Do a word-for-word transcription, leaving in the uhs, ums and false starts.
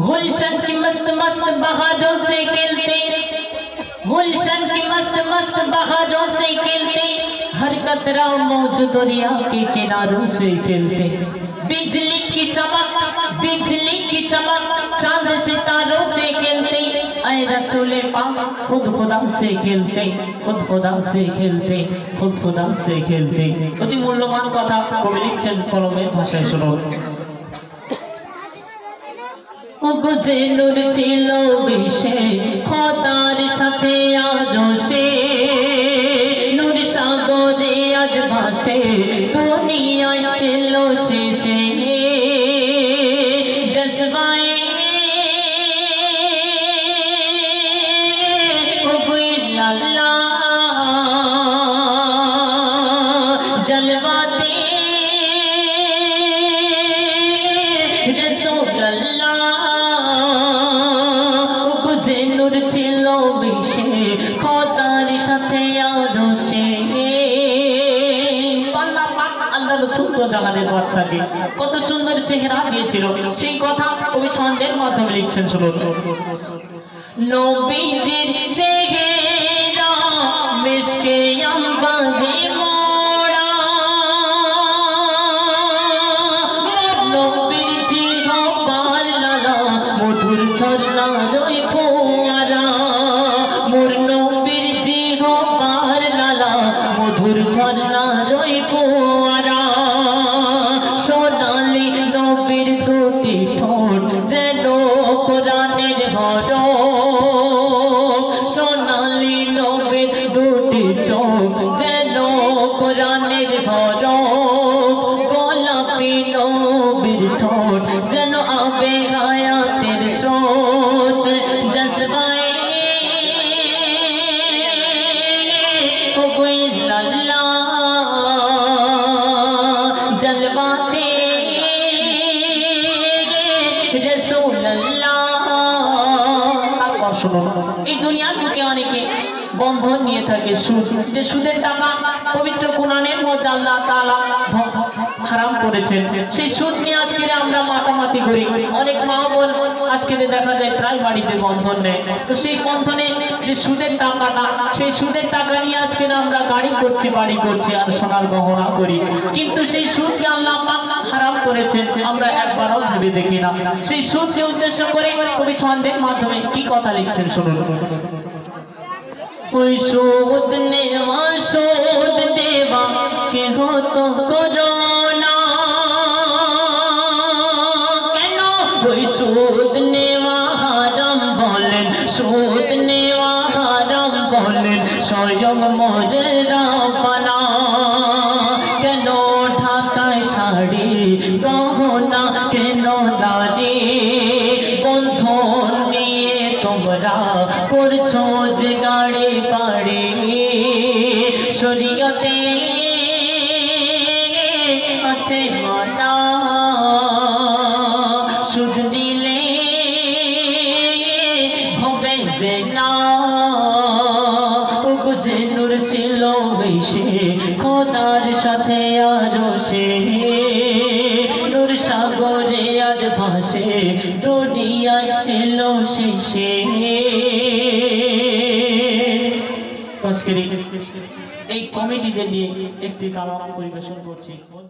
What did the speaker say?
गुलशन की मस्त मस्त बहारों से खेलते, गुलशन की मस्त मस्त बहारों से खेलते, हर कतरा मौज दरिया के किनारों से खेलते। बिजली की चमक, बिजली की चमक, चांद सितारों से खेलते। ऐ रसूले पाक खुद खुदा से खेलते, खुद खुदा से खेलते, खुद खुदा से खेलते। অতি মূল্যবান কথা কবি লিখছেন কলমের ভাষায় শুনুন। গুজে নূর ছিল বিষে খোদার সাথে আদর্শে, নূর সাগরে আজ ভাসে দুনিয়ায় এলো শেষে। জজবায়ে जलवाते रसूल अल्लाह, गुजे नूर छिलो मिशे খোদার সাথে আদর্শে। আল্লাহ পাক আল্লাহ রাসূল তো জাহানের বাদশাকে কত সুন্দর চেহারা দিয়েছিল, সেই কথা কবি ছন্দের মাধ্যমে লিখছেন শুনুন। নবীজির চেহারা মিশকে আম্বাজে মোড়া, নবীজি গোপাল লালা মধুর ঝর্ণা রই ফোয়ারা, মোর নবীজি গোপাল লালা মধুর ঝর্ণা রই ফোয়ারা। সোনালি নবীর দুটি ঠোঁট যেন কোরআনের হরফ, সোনালি নবীর দুটি চোখ যেন কোরআনের হরফ, গোলাপি নবীর ঠোঁট যেন আবে হায়াতের স্রোত। জজবায়ে जलवाते रसूल अल्लाह। এই দুনিয়ার বুকে অনেকে বন্ধন নিয়ে থাকে সুদ, যে সুদের টাকা পবিত্র কোরআনের মধ্যে আল্লাহ তাআলা হারাম করেছেন। সেই সুদ নিয়ে আজকে আমরা মাতামাতি করি। অনেক মা বোন আজকে দেখা যায় প্রায় বাড়িতে বন্ধন নেয়, তো সেই বন্ধনে যে সুদের টাকাটা, সেই সুদের টাকা নিয়ে আজকে আমরা গাড়ি করছি, বাড়ি করছি আর সোনার গহনা করি, কিন্তু সেই সুদকে আল্লাহ পাক হারাম করেছেন, আমরা একবারও ভেবে দেখি না। সেই সুদকে উদ্দেশ্য করে কবি ছন্দের মাধ্যমে কি কথা লিখছেন শুনুন। ওই সুদ নেওয়া সুদ দেওয়া কে হতো করোনা, কেন ওই সুদ নেওয়া হারাম বলেন, সুদ নেওয়া হারাম বলেন স্বয়ং মোরে রাব্বানা। কেন ঢাকায় শাড়ি গহনা, কেন নারী বন্ধন নিয়ে তোমরা করছো যে গাড়ি বাড়ি। শরীয়তে আছে মানা, সুদ দিলে হবে জেনা। গুজে নূর ছিল মিশে খোদার সাথে আরশে, নূর সাগরে আজ ভাসে দুনিয়ায় এলো শেষে। এই কমিটিদের নিয়ে একটি কালাম পরিবেশন করছি।